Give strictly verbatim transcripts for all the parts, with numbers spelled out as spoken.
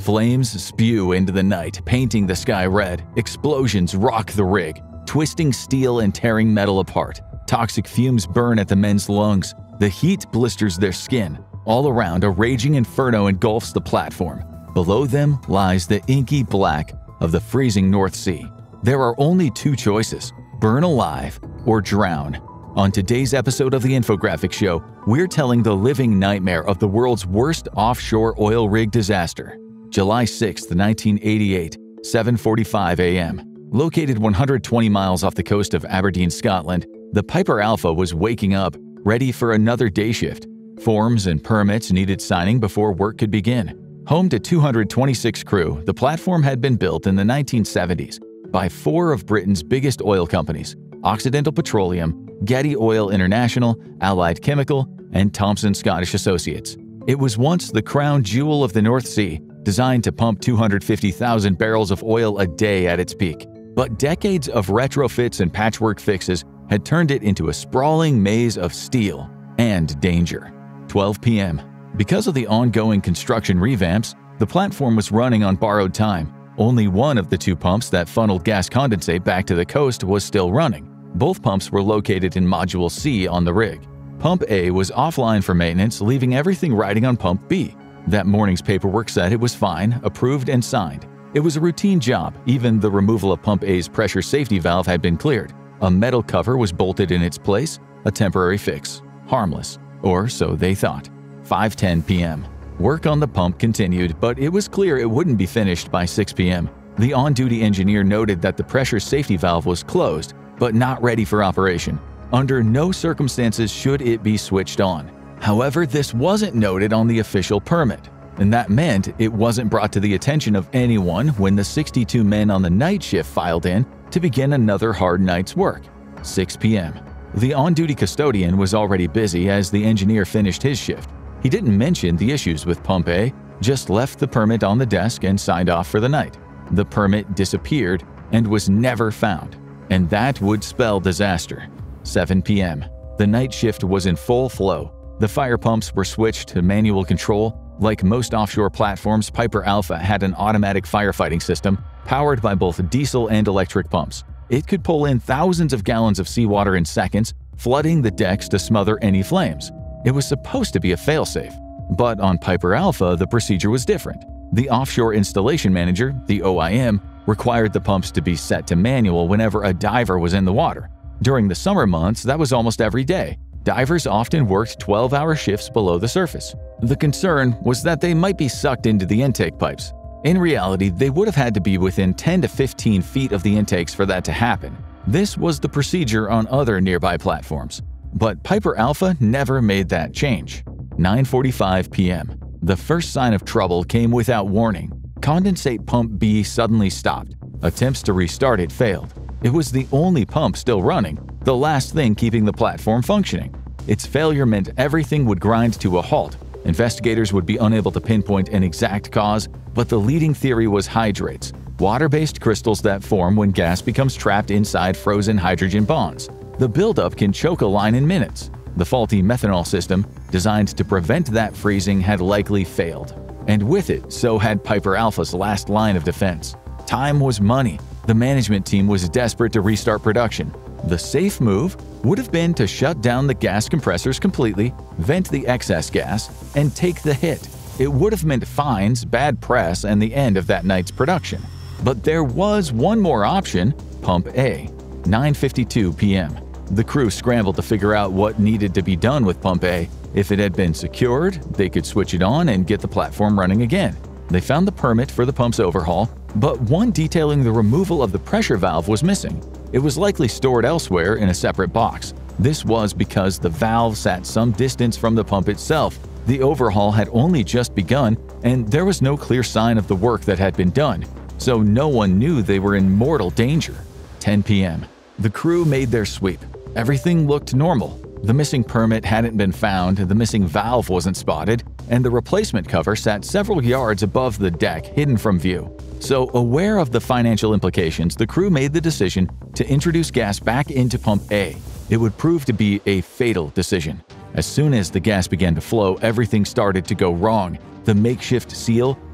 Flames spew into the night, painting the sky red. Explosions rock the rig, twisting steel and tearing metal apart. Toxic fumes burn at the men's lungs. The heat blisters their skin. All around, a raging inferno engulfs the platform. Below them lies the inky black of the freezing North Sea. There are only two choices: burn alive or drown. On today's episode of the Infographic Show, we're telling the living nightmare of the world's worst offshore oil rig disaster. July sixth, nineteen eighty-eight, seven forty-five a m Located one hundred twenty miles off the coast of Aberdeen, Scotland, the Piper Alpha was waking up, ready for another day shift. Forms and permits needed signing before work could begin. Home to two hundred twenty-six crew, the platform had been built in the nineteen seventies by four of Britain's biggest oil companies: Occidental Petroleum, Getty Oil International, Allied Chemical, and Thomson Scottish Associates. It was once the crown jewel of the North Sea, designed to pump two hundred fifty thousand barrels of oil a day at its peak. But decades of retrofits and patchwork fixes had turned it into a sprawling maze of steel and danger. twelve p m Because of the ongoing construction revamps, the platform was running on borrowed time. Only one of the two pumps that funneled gas condensate back to the coast was still running. Both pumps were located in Module C on the rig. Pump A was offline for maintenance, leaving everything riding on Pump B. That morning's paperwork said it was fine, approved and signed. It was a routine job. Even the removal of Pump A's pressure safety valve had been cleared. A metal cover was bolted in its place, a temporary fix. Harmless, or so they thought. five ten p m Work on the pump continued, but it was clear it wouldn't be finished by six p m The on-duty engineer noted that the pressure safety valve was closed, but not ready for operation. Under no circumstances should it be switched on. However, this wasn't noted on the official permit, and that meant it wasn't brought to the attention of anyone when the sixty-two men on the night shift filed in to begin another hard night's work. six p m The on-duty custodian was already busy as the engineer finished his shift. He didn't mention the issues with Pump A, just left the permit on the desk and signed off for the night. The permit disappeared and was never found, and that would spell disaster. seven p m The night shift was in full flow. The fire pumps were switched to manual control. Like most offshore platforms, Piper Alpha had an automatic firefighting system powered by both diesel and electric pumps. It could pull in thousands of gallons of seawater in seconds, flooding the decks to smother any flames. It was supposed to be a failsafe, but on Piper Alpha, the procedure was different. The offshore installation manager, the O I M, required the pumps to be set to manual whenever a diver was in the water. During the summer months, that was almost every day. Divers often worked twelve-hour shifts below the surface. The concern was that they might be sucked into the intake pipes. In reality, they would have had to be within ten to fifteen feet of the intakes for that to happen. This was the procedure on other nearby platforms. But Piper Alpha never made that change. nine forty-five p m The first sign of trouble came without warning. Condensate Pump B suddenly stopped. Attempts to restart it failed. It was the only pump still running, the last thing keeping the platform functioning. Its failure meant everything would grind to a halt. Investigators would be unable to pinpoint an exact cause, but the leading theory was hydrates, water-based crystals that form when gas becomes trapped inside frozen hydrogen bonds. The buildup can choke a line in minutes. The faulty methanol system, designed to prevent that freezing, had likely failed. And with it, so had Piper Alpha's last line of defense. Time was money. The management team was desperate to restart production. The safe move would have been to shut down the gas compressors completely, vent the excess gas, and take the hit. It would have meant fines, bad press, and the end of that night's production. But there was one more option: Pump A. nine fifty-two p m The crew scrambled to figure out what needed to be done with Pump A. If it had been secured, they could switch it on and get the platform running again. They found the permit for the pump's overhaul, but one detailing the removal of the pressure valve was missing. It was likely stored elsewhere in a separate box. This was because the valve sat some distance from the pump itself. The overhaul had only just begun, and there was no clear sign of the work that had been done, so no one knew they were in mortal danger. ten p m The crew made their sweep. Everything looked normal. The missing permit hadn't been found, the missing valve wasn't spotted, and the replacement cover sat several yards above the deck, hidden from view. So, aware of the financial implications, the crew made the decision to introduce gas back into Pump A. It would prove to be a fatal decision. As soon as the gas began to flow, everything started to go wrong. The makeshift seal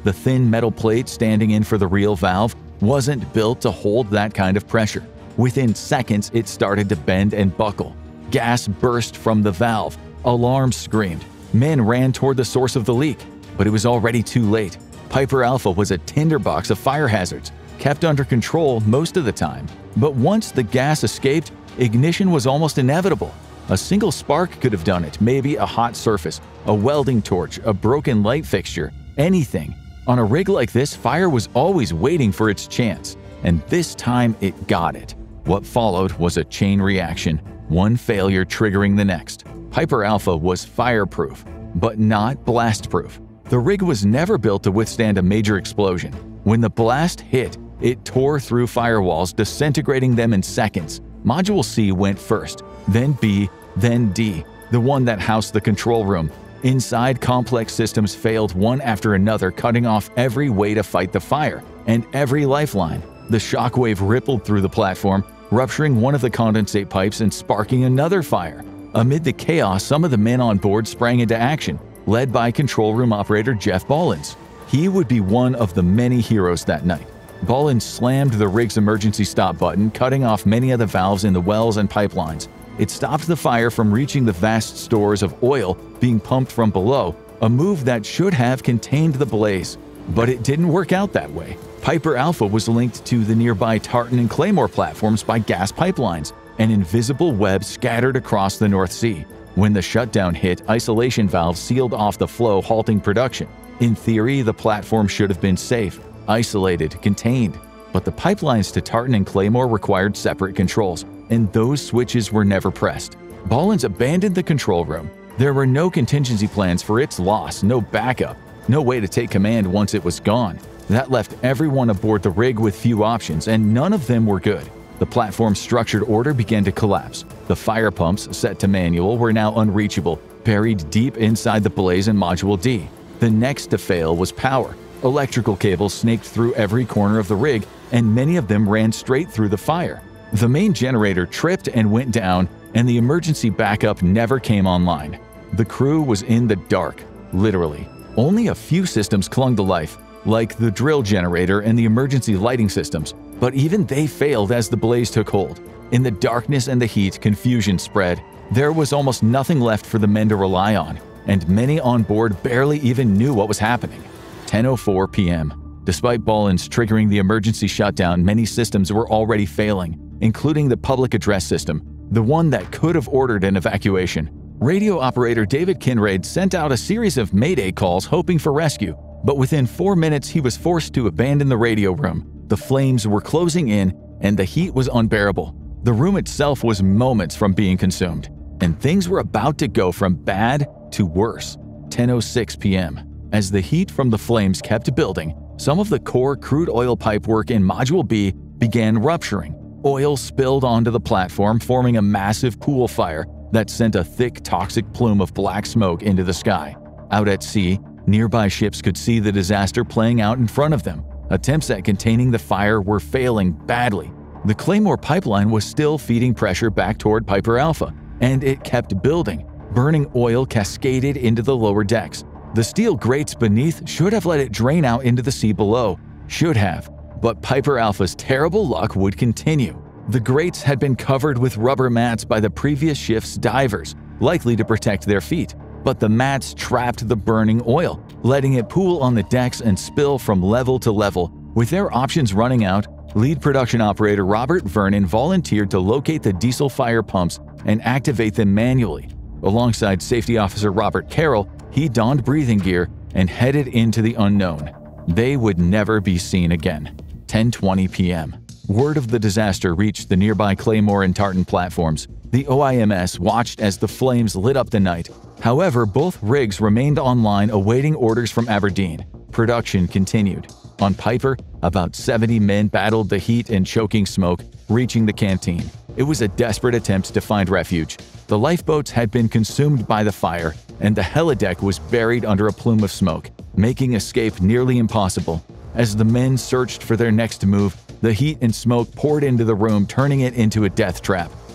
The thin metal plate standing in for the real valve wasn't built to hold that kind of pressure. Within seconds, it started to bend and buckle. Gas burst from the valve. Alarms screamed. Men ran toward the source of the leak, but it was already too late. Piper Alpha was a tinderbox of fire hazards, kept under control most of the time. But once the gas escaped, ignition was almost inevitable. A single spark could have done it, maybe a hot surface, a welding torch, a broken light fixture, anything. On a rig like this, fire was always waiting for its chance, and this time it got it. What followed was a chain reaction, one failure triggering the next. Piper Alpha was fireproof, but not blast-proof. The rig was never built to withstand a major explosion. When the blast hit, it tore through firewalls, disintegrating them in seconds. Module C went first, then B, then D, the one that housed the control room. Inside, complex systems failed one after another, cutting off every way to fight the fire and every lifeline. The shockwave rippled through the platform, rupturing one of the condensate pipes and sparking another fire. Amid the chaos, some of the men on board sprang into action, led by control room operator Jeff Ballins. He would be one of the many heroes that night. Ballins slammed the rig's emergency stop button, cutting off many of the valves in the wells and pipelines. It stopped the fire from reaching the vast stores of oil being pumped from below, a move that should have contained the blaze. But it didn't work out that way. Piper Alpha was linked to the nearby Tartan and Claymore platforms by gas pipelines, an invisible web scattered across the North Sea. When the shutdown hit, isolation valves sealed off the flow, halting production. In theory, the platform should have been safe, isolated, contained. But the pipelines to Tartan and Claymore required separate controls, and those switches were never pressed. Ballins abandoned the control room. There were no contingency plans for its loss, no backup, no way to take command once it was gone. That left everyone aboard the rig with few options, and none of them were good. The platform's structured order began to collapse. The fire pumps, set to manual, were now unreachable, buried deep inside the blaze in Module D. The next to fail was power. Electrical cables snaked through every corner of the rig, and many of them ran straight through the fire. The main generator tripped and went down, and the emergency backup never came online. The crew was in the dark, literally. Only a few systems clung to life, like the drill generator and the emergency lighting systems, but even they failed as the blaze took hold. In the darkness and the heat, confusion spread. There was almost nothing left for the men to rely on, and many on board barely even knew what was happening. ten oh four p m Despite Ballins triggering the emergency shutdown, many systems were already failing, including the public address system, the one that could have ordered an evacuation. Radio operator David Kinraid sent out a series of mayday calls hoping for rescue, but within four minutes he was forced to abandon the radio room. The flames were closing in, and the heat was unbearable. The room itself was moments from being consumed, and things were about to go from bad to worse. ten oh six p m As the heat from the flames kept building, some of the core crude oil pipework in Module B began rupturing. Oil spilled onto the platform, forming a massive pool fire that sent a thick, toxic plume of black smoke into the sky. Out at sea, nearby ships could see the disaster playing out in front of them. Attempts at containing the fire were failing badly. The Claymore pipeline was still feeding pressure back toward Piper Alpha, and it kept building. Burning oil cascaded into the lower decks. The steel grates beneath should have let it drain out into the sea below. Should have. But Piper Alpha's terrible luck would continue. The grates had been covered with rubber mats by the previous shift's divers, likely to protect their feet. But the mats trapped the burning oil, letting it pool on the decks and spill from level to level. With their options running out, lead production operator Robert Vernon volunteered to locate the diesel fire pumps and activate them manually. Alongside safety officer Robert Carroll, he donned breathing gear and headed into the unknown. They would never be seen again. ten twenty p m Word of the disaster reached the nearby Claymore and Tartan platforms. The O I M S watched as the flames lit up the night. However, both rigs remained online awaiting orders from Aberdeen. Production continued. On Piper, about seventy men battled the heat and choking smoke, reaching the canteen. It was a desperate attempt to find refuge. The lifeboats had been consumed by the fire, and the helideck was buried under a plume of smoke, making escape nearly impossible. As the men searched for their next move, the heat and smoke poured into the room, turning it into a death trap.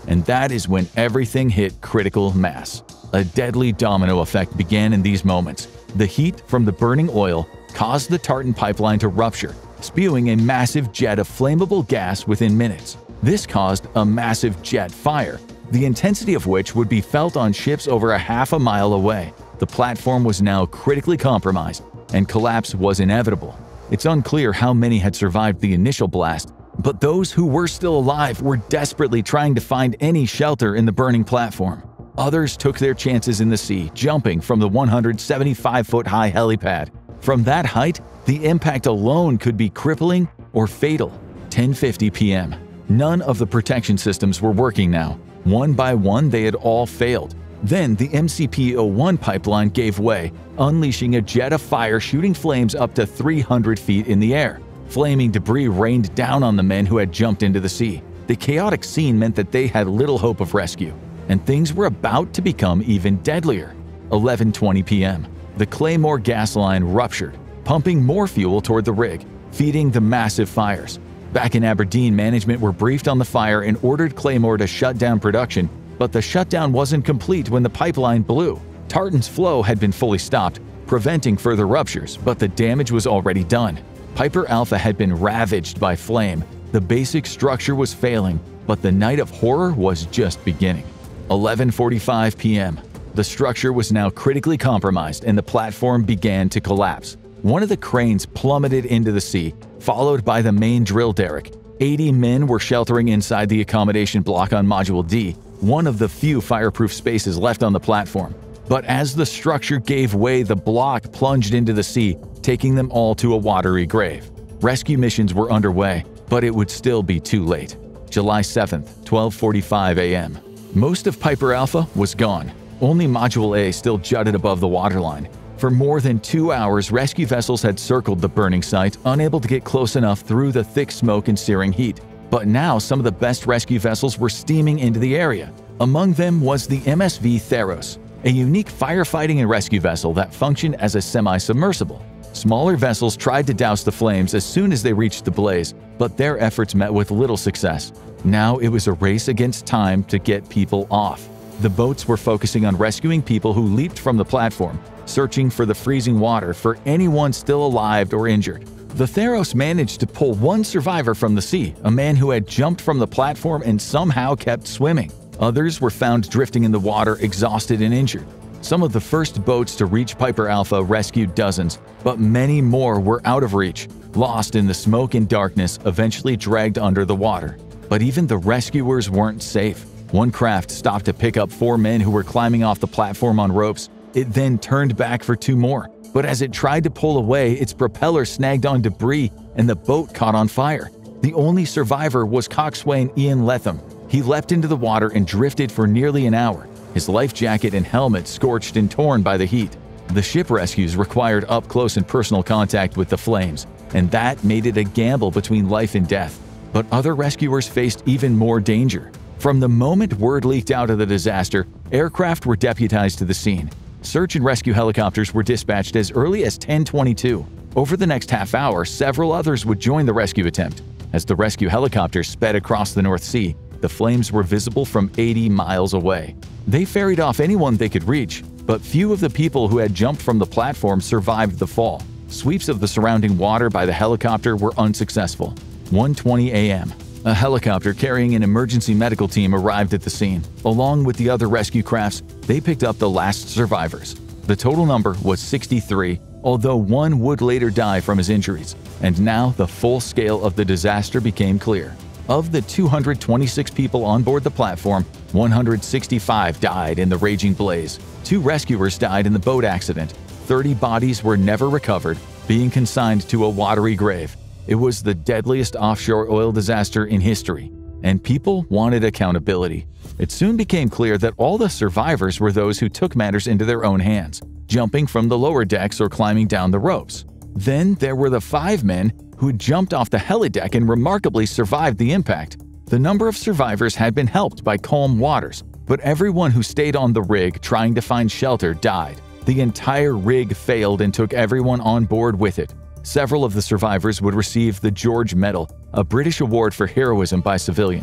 And that is when everything hit critical mass. A deadly domino effect began in these moments. The heat from the burning oil caused the tartan pipeline to rupture, spewing a massive jet of flammable gas within minutes. This caused a massive jet fire, the intensity of which would be felt on ships over a half a mile away. The platform was now critically compromised, and collapse was inevitable. It's unclear how many had survived the initial blast, but those who were still alive were desperately trying to find any shelter in the burning platform. Others took their chances in the sea, jumping from the one hundred seventy-five foot high helipad. From that height, the impact alone could be crippling or fatal. ten fifty p m None of the protection systems were working now. One by one, they had all failed. Then the M C P zero one pipeline gave way, unleashing a jet of fire shooting flames up to three hundred feet in the air. Flaming debris rained down on the men who had jumped into the sea. The chaotic scene meant that they had little hope of rescue, and things were about to become even deadlier. eleven twenty p m The Claymore gas line ruptured, pumping more fuel toward the rig, feeding the massive fires. Back in Aberdeen, management were briefed on the fire and ordered Claymore to shut down production, but the shutdown wasn't complete when the pipeline blew. Tartan's flow had been fully stopped, preventing further ruptures, but the damage was already done. Piper Alpha had been ravaged by flame. The basic structure was failing, but the night of horror was just beginning. eleven forty-five p m The structure was now critically compromised and the platform began to collapse. One of the cranes plummeted into the sea, followed by the main drill derrick. eighty men were sheltering inside the accommodation block on Module D, one of the few fireproof spaces left on the platform. But as the structure gave way, the block plunged into the sea, taking them all to a watery grave. Rescue missions were underway, but it would still be too late. July seventh, twelve forty-five a m Most of Piper Alpha was gone. Only Module A still jutted above the waterline. For more than two hours, rescue vessels had circled the burning site, unable to get close enough through the thick smoke and searing heat. But now some of the best rescue vessels were steaming into the area. Among them was the M S V Theros, a unique firefighting and rescue vessel that functioned as a semi-submersible. Smaller vessels tried to douse the flames as soon as they reached the blaze, but their efforts met with little success. Now it was a race against time to get people off. The boats were focusing on rescuing people who leaped from the platform, searching for the freezing water for anyone still alive or injured. The Theros managed to pull one survivor from the sea, a man who had jumped from the platform and somehow kept swimming. Others were found drifting in the water, exhausted and injured. Some of the first boats to reach Piper Alpha rescued dozens, but many more were out of reach, lost in the smoke and darkness, eventually dragged under the water. But even the rescuers weren't safe. One craft stopped to pick up four men who were climbing off the platform on ropes. It then turned back for two more, but as it tried to pull away, its propeller snagged on debris and the boat caught on fire. The only survivor was coxswain Ian Letham. He leapt into the water and drifted for nearly an hour, his life jacket and helmet scorched and torn by the heat. The ship rescues required up-close and personal contact with the flames, and that made it a gamble between life and death. But other rescuers faced even more danger. From the moment word leaked out of the disaster, aircraft were deputized to the scene. Search and rescue helicopters were dispatched as early as ten twenty-two. Over the next half hour, several others would join the rescue attempt. As the rescue helicopters sped across the North Sea, the flames were visible from eighty miles away. They ferried off anyone they could reach, but few of the people who had jumped from the platform survived the fall. Sweeps of the surrounding water by the helicopter were unsuccessful. one twenty a m A helicopter carrying an emergency medical team arrived at the scene. Along with the other rescue crafts, they picked up the last survivors. The total number was sixty-three, although one would later die from his injuries. And now the full scale of the disaster became clear. Of the two hundred twenty-six people on board the platform, one hundred sixty-five died in the raging blaze. Two rescuers died in the boat accident. thirty bodies were never recovered, being consigned to a watery grave. It was the deadliest offshore oil disaster in history, and people wanted accountability. It soon became clear that all the survivors were those who took matters into their own hands, jumping from the lower decks or climbing down the ropes. Then there were the five men who jumped off the helideck and remarkably survived the impact. The number of survivors had been helped by calm waters, but everyone who stayed on the rig trying to find shelter died. The entire rig failed and took everyone on board with it. Several of the survivors would receive the George Medal, a British award for heroism by civilians.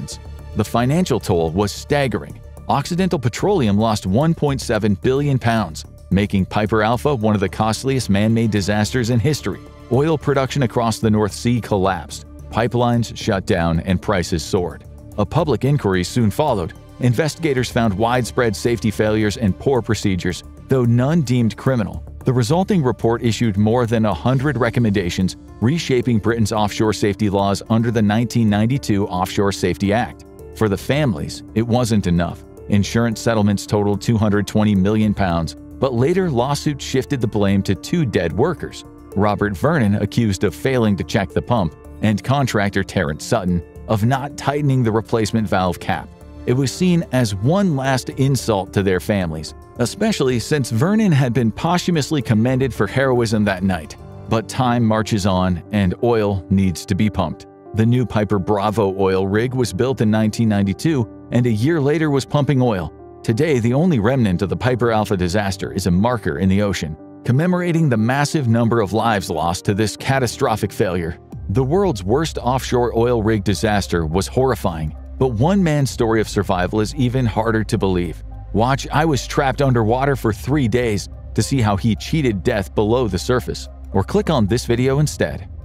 The financial toll was staggering. Occidental Petroleum lost one point seven billion pounds, making Piper Alpha one of the costliest man-made disasters in history. Oil production across the North Sea collapsed, pipelines shut down, and prices soared. A public inquiry soon followed. Investigators found widespread safety failures and poor procedures, though none deemed criminal. The resulting report issued more than one hundred recommendations, reshaping Britain's offshore safety laws under the nineteen ninety-two Offshore Safety Act. For the families, it wasn't enough. Insurance settlements totaled two hundred twenty million pounds, but later lawsuits shifted the blame to two dead workers: Robert Vernon, accused of failing to check the pump, and contractor Terrence Sutton of not tightening the replacement valve cap. It was seen as one last insult to their families, especially since Vernon had been posthumously commended for heroism that night. But time marches on, and oil needs to be pumped. The new Piper Bravo oil rig was built in nineteen ninety-two, and a year later was pumping oil. Today, the only remnant of the Piper Alpha disaster is a marker in the ocean, commemorating the massive number of lives lost to this catastrophic failure. The world's worst offshore oil rig disaster was horrifying, but one man's story of survival is even harder to believe. Watch "I Was Trapped Underwater for Three Days" to see how he cheated death below the surface, or click on this video instead.